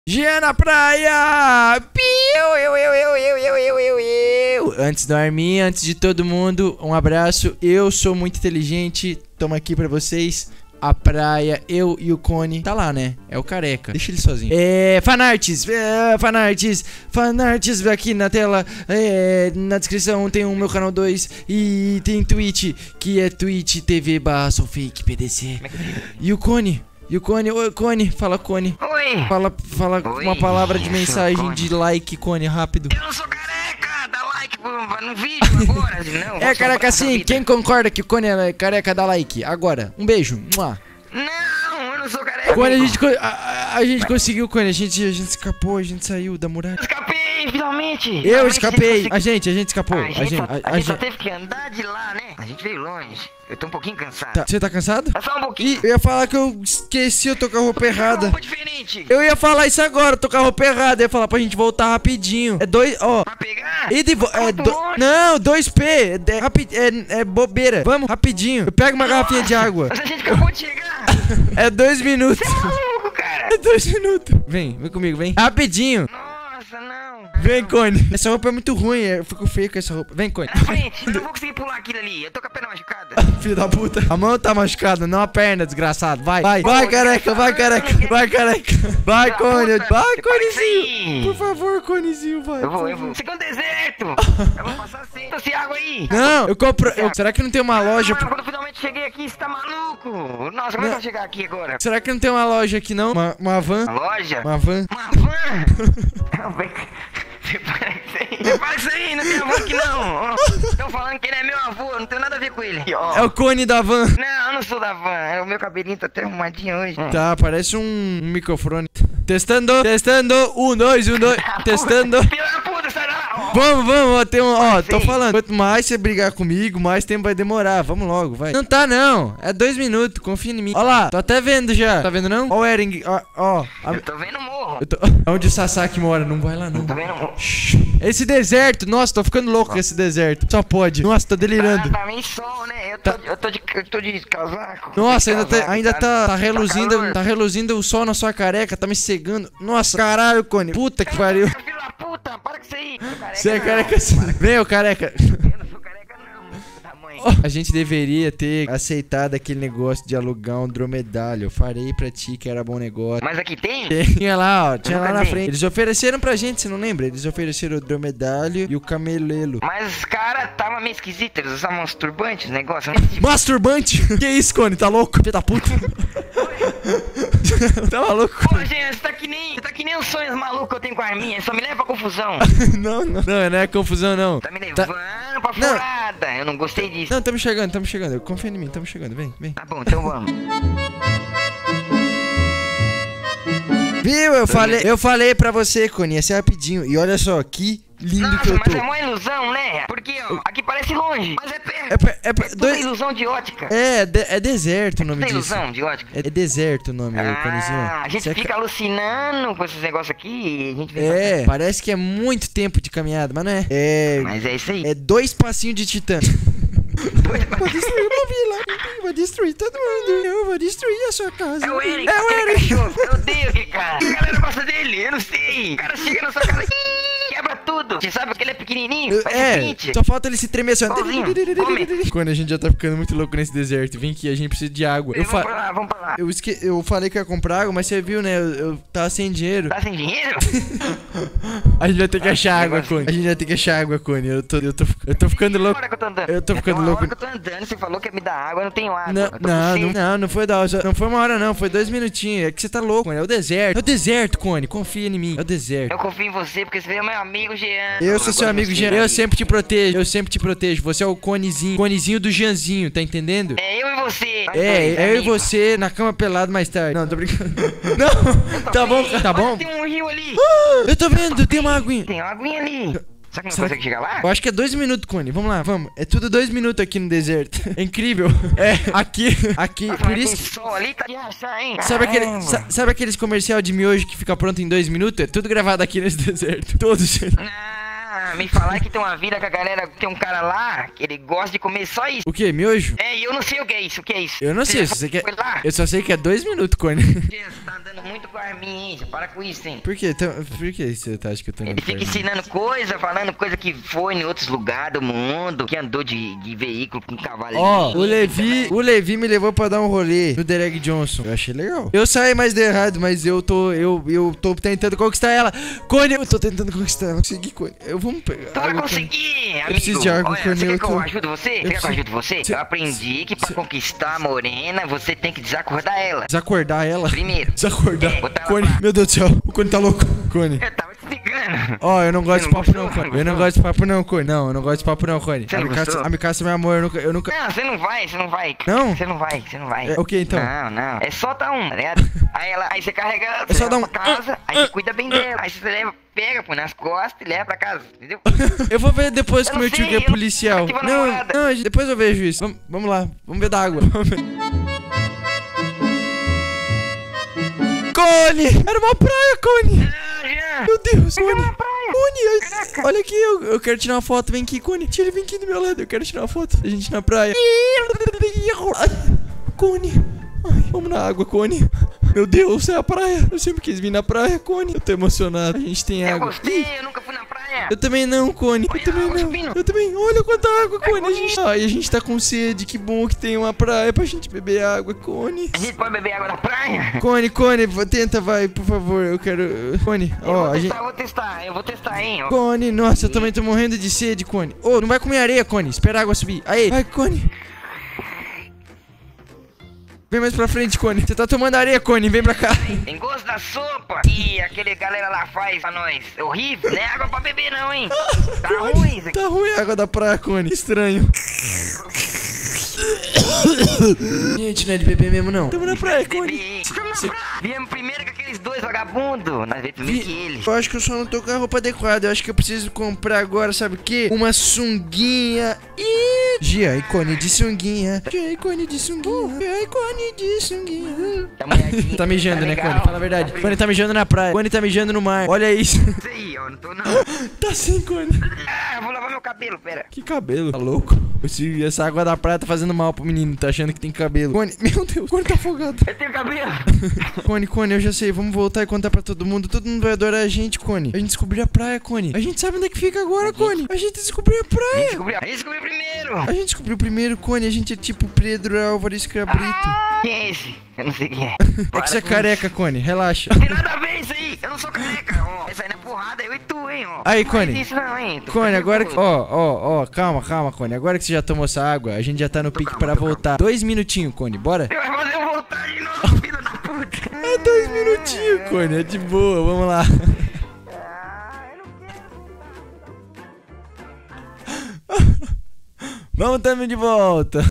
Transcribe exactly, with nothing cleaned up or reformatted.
Jean na praia! Piu, eu, eu, eu, eu, eu, eu, eu, eu. Antes do Armin, antes de todo mundo, um abraço. Eu sou muito inteligente. Toma aqui pra vocês. A praia, eu e o Cone. Tá lá, né? É o careca. Deixa ele sozinho. É, fanarts, é, fanarts, fanarts aqui na tela. É, na descrição tem o meu canal dois. E tem Twitch, que é Twitch T V barra Soulfake P D C. E o Cone. E o Cone, oi Cone, fala Cone. Oi. Fala, fala Oi, uma palavra de mensagem Cone. de like, Cone, rápido. Eu não sou careca, dá like no vídeo agora, não. É careca sim, quem concorda que o Cone é careca dá like. Agora, um beijo. Mua. Não, eu não sou careca. Cone, a gente, co- a, a, a gente conseguiu, Cone, a gente, a gente escapou, a gente saiu da muralha. Escapei, finalmente. Eu Finalmente escapei, a a gente gente, a gente escapou. conseguiu- A gente, só, a, a a gente só gente- teve que andar de lá, né? A gente veio longe. Eu tô um pouquinho cansado. Tá, você tá cansado? É só um pouquinho. Ih, eu ia falar que eu esqueci, eu tô com a roupa errada. roupa diferente. Eu ia falar isso agora, eu tô com a roupa errada. Eu ia falar pra gente voltar rapidinho. É dois, ó. Pra pegar? E de vo- é Muito do- longe. não, dois P. É, é, rapi- é, é bobeira. Vamos, rapidinho. Eu pego uma garrafinha de água. Mas a gente acabou de chegar. É dois minutos. Você é maluco, cara. É dois minutos. Vem, vem comigo, vem. Rapidinho. Nossa, não. Vem, Cone. Essa roupa é muito ruim. Eu fico feio com essa roupa. Vem, Cone. Na frente, eu não vou conseguir pular aquilo ali. Eu tô com a perna machucada. Filho da puta. A mão tá machucada, não a perna, desgraçado. Vai, vai, vai, careca, vai, careca, vai, careca. Vai, Cone. Vai, Conezinho. Por favor, Conezinho, vai. Eu vou, por eu vou. favor. Você quer um deserto? Eu vou passar sem. Tô sem água aí. Não, eu compro. eu- será que não tem uma loja? Mano, quando eu finalmente cheguei aqui, você tá maluco? Nossa, como é que eu vou chegar aqui agora? Será que não tem uma loja aqui, não? Uma, uma van? Uma loja? Uma van? Uma van? Não, vem. Separa isso aí. Separa isso aí, não tem avô aqui não. Estão falando que ele é meu avô, não tem nada a ver com ele. Ó. É o Cone da van. Não, eu não sou da van. O meu cabelinho tá até arrumadinho hoje. Tá, parece um microfone. Testando, testando. Um, dois, um, dois. Testando. Filha da puta, sai lá. Ó. Vamos, vamos, ó, tem um, ó, tô Sim. falando. Quanto mais você brigar comigo, mais tempo vai demorar. Vamos logo, vai. Não tá, não. É dois minutos, confia em mim. Ó lá, tô até vendo já. Tá vendo, não? Ó o Ering, ó, ó. a- Eu tô vendo o morro. eu tô... Onde o Sasaki mora, não vai lá, não. Tô vendo o morro. Shhh. Esse deserto, nossa, tô ficando louco com esse deserto. Só pode. Nossa, tô delirando. Tá, tá meio sol, né? Eu tô, eu tô, de, eu tô de casaco. Nossa, de ainda, casaco, tá, ainda tá, tá reluzindo, calor. tá reluzindo o sol na sua careca, tá me cegando. Nossa, caralho, Cone. Puta que pariu. Filho da puta, para com isso aí. Sou careca, Você é não. careca assim. Vem, ô careca. Eu não sou careca, não. Tamanho. A gente deveria ter aceitado aquele negócio de alugar um dromedário. Eu farei pra ti que era bom negócio. Mas aqui tem? Tinha lá, ó, tinha lá nunca na vi. frente. Eles ofereceram pra gente, você não lembra? Eles ofereceram o dromedário e o camelelo. Mas os caras tava meio esquisito, eles usavam uns turbantes, o negócio. Masturbante? Que isso, Cone? Tá louco? Filho da puta. Tá maluco? Pô, gente, você tá que nem, você tá que nem os sonhos malucos que eu tenho com a Arminha, só me leva pra confusão. Não, não. Não, não é confusão, não. Tá me levando Tá- pra Não. furada, eu não gostei disso. Não, tamo chegando, tamo chegando. Confia em mim, tamo chegando. Vem, vem. Tá bom, então vamos. Viu? Eu falei, eu falei pra você, Cone, ia ser rapidinho. E olha só, que lindo que Nossa, eu mas é tô. uma ilusão, né? Porque, ó, aqui parece longe, mas é perto. É, per- é, per- Tudo dois- ilusão de ótica. é, de- é deserto o nome Tudo disso. ilusão de ótica. É deserto o nome, Conezinho. Ah, a gente Você fica alucinando com esses negócios aqui e a gente vem É, parece que é muito tempo de caminhada, mas não é. É, pra... Mas é isso aí. é dois passinhos de titã. Dois Vou destruir uma vila, vou destruir todo mundo. Eu vou destruir a sua casa. É o Eric, É o aquele Eric. cachorro. Eu odeio aquele cara. A galera gosta dele, eu não sei. O cara chega na sua casa e quebra tudo. Você sabe que ele é pequenininho, faz É, pinte. só falta ele se tremer assim. ó. Sozinho, come. Quando a gente já tá ficando muito louco nesse deserto, vem aqui, a gente precisa de água. Eu, Vamos fa pra lá, vamos pra lá. eu, esque... eu falei que ia comprar água, mas você viu, né? Eu, eu tava sem dinheiro. Tá sem dinheiro? A gente vai ter que achar água, negócio- Cone. A gente vai ter que achar água, Cone. Eu tô, eu tô, eu tô ficando louco. Hora que eu tô andando. Eu tô ficando Tem uma louco. hora que eu tô andando, você falou que ia me dar água, eu não tenho água. Não, eu tô com não, sede. não, não, não foi da hora. Não foi uma hora, não. Foi dois minutinhos. É que você tá louco, Cone. É o deserto. É o deserto, Cone. Confia em mim. É o deserto. Eu confio em você porque você é meu amigo Jean. Eu sou seu gosto amigo de Jean. você. Eu sempre te protejo. Eu sempre te protejo. Você é o Conezinho. Conezinho do Jeanzinho, tá entendendo? É eu e você. Nós É, dois, é eu e amigo. você na cama pelado mais tarde. Não, tô brincando. Não, tá bom, tá bom. Olha, tem um rio ali. Eu tô vendo, tem uma aguinha. Tem uma aguinha ali. Será que não Será consegue chegar lá? Eu acho que é dois minutos, Cone. Vamos lá, vamos. É tudo dois minutos aqui no deserto. É incrível. É, aqui, aqui. Nossa, Por mas isso tem que. sol ali, tá de rachar, hein? Sabe, aquele, Caramba. sa- sabe aqueles comercial de miojo que fica pronto em dois minutos? É tudo gravado aqui nesse deserto. Todos. Ah, Ah, me falar que tem uma vida com a galera, tem um cara lá, que ele gosta de comer só isso. O que? Miojo? É, e eu não sei o que é isso, o que é isso? Eu não sei, já se você quer... foi lá? Eu só sei que é dois minutos, Cone. Você tá andando muito com a Armin, hein? Você para com isso, hein? Por quê? Então, por que você tá achando que eu tô indo Ele fica pra- ensinando coisa, falando coisa que foi em outros lugares do mundo, que andou de, de veículo com cavalinho. Ó, o Levi, o Levi me levou pra dar um rolê no Derek Johnson. Eu achei legal. Eu saí mais de errado, mas eu tô, eu, eu tô tentando conquistar ela. Cone, eu tô tentando conquistar ela. Consegui, Cone. Eu vou pegar. Tu vai água, conseguir, amigo. preciso de água, Olha, Cone, você quer eu que eu tô- ajude você? Você quer que eu preciso- ajude você? Cê- Eu aprendi que pra cê- conquistar a morena, você tem que desacordar ela. Desacordar ela? Primeiro. Desacordar. É, botar ela Cone, pra- meu Deus do céu. O Cone tá louco. Cone. Eu tava te ligando. Ó, eu não gosto Você de não papo não, gostou? Cone. Eu não gosto de papo não, Cone. Não, eu não gosto de papo não, Cone. Você A não Mikasa, gostou? a Mikasa é meu amor, eu nunca... Eu nunca... Não, você não vai, você não vai. Não? Você não vai, você não vai. É, ok, então. Não, não. É só tá um, tá ligado? Aí ela, aí você carrega ela, É só você dar leva um- pra casa, aí você cuida bem dela. Aí você leva, pega, põe nas costas e leva pra casa, entendeu? Eu vou ver depois Eu com não meu tio sei, que é eu não- policial. ativa a Não, namorada. não, gente, depois eu vejo isso. Vamos, vamos lá, vamos ver da água. Vamos ver. Cone! Era uma praia, Cone! Ah, Jean! Meu Deus, Pegar Cone! uma praia. Cone, eu- Caraca. olha aqui, eu, eu quero tirar uma foto. Vem aqui, Cone. Tira, vem aqui do meu lado. Eu quero tirar uma foto. A gente na praia. Ai, Cone. Ai, vamos na água, Cone. Meu Deus, é a praia. Eu sempre quis vir na praia, Cone. Eu tô emocionado. A gente tem Eu água. gostei, eu nunca fui na praia. Eu também não, Cone. Eu Olha, também água não. subindo. Eu também. Olha quanta água, Cone. A Cone. gente... Ai, a gente tá com sede. Que bom que tem uma praia pra gente beber água, Cone. A gente pode beber água na praia? Cone, Cone, v- tenta, vai, por favor. Eu quero. Cone, Eu ó, vou a gente. testar, eu vou testar, eu vou testar, hein? ó. Cone, nossa, eu também tô morrendo de sede, Cone. Ô, não vai comer areia, Cone. Espera a água subir. Aí, vai, Cone. Vem mais pra frente, Cone. Você tá tomando areia, Cone. Vem pra cá. Tem gosto da sopa que aquele galera lá faz pra nós. É horrível, não é água pra beber não, hein? Tá ruim isso aqui. Tá ruim a água da praia, Cone. Estranho. Gente, não é de beber mesmo, não. Tamo na praia, Beber, Cone. hein? Cê- Viemos primeiro com aqueles dois vagabundos. Nós veio primeiro que eles. Eu acho que eu só não tô com a roupa adequada. Eu acho que eu preciso comprar agora, sabe o quê? Uma sunguinha. E Gia, ícone de sunguinha. Gia, ícone de sunguinha. Gia, ícone de sunguinha. Tá molhadinho. Tá mijando, Tá né, legal. Cone? Fala a verdade. Cone tá mijando na praia. Cone tá mijando no mar. Olha isso. Isso aí, ó, não tô não. Tá sim, Cone. Ah, eu vou lavar meu cabelo, pera. Que cabelo. Tá louco? Esse- essa água da praia tá fazendo mal pro menino. Tá achando que tem cabelo. Cone, meu Deus. Cone tá afogado. Eu tenho cabelo. Cone, Cone, eu já sei. Vamos voltar e contar pra todo mundo. Todo mundo vai adorar a gente, Cone. A gente descobriu a praia, Cone. A gente sabe onde é que fica agora, Cone. A gente descobriu a A gente praia. descobriu, a gente descobriu primeiro. A gente descobriu primeiro, Cone. A gente é tipo Pedro Álvares Cabrito. Quem é esse? Eu não sei quem é. É que você é careca, Cone. Relaxa. Não tem nada a ver isso aí. Eu não sou careca, ó. Essa aí na porrada, eu e tu, hein, ó. Aí, Não faz Cone. isso não, hein. Tu Cone, tá agora que. nervoso. Ó, ó, ó. Calma, calma, Cone. Agora que você já tomou essa água, a gente já tá no pique calma, pra tô voltar. Dois minutinhos, Cone. Bora? Você vai fazer eu voltar de novo, filho da puta. É dois minutinhos, Cone. É de boa. Vamos lá. Ah, eu não quero. Vamos, tamo de volta.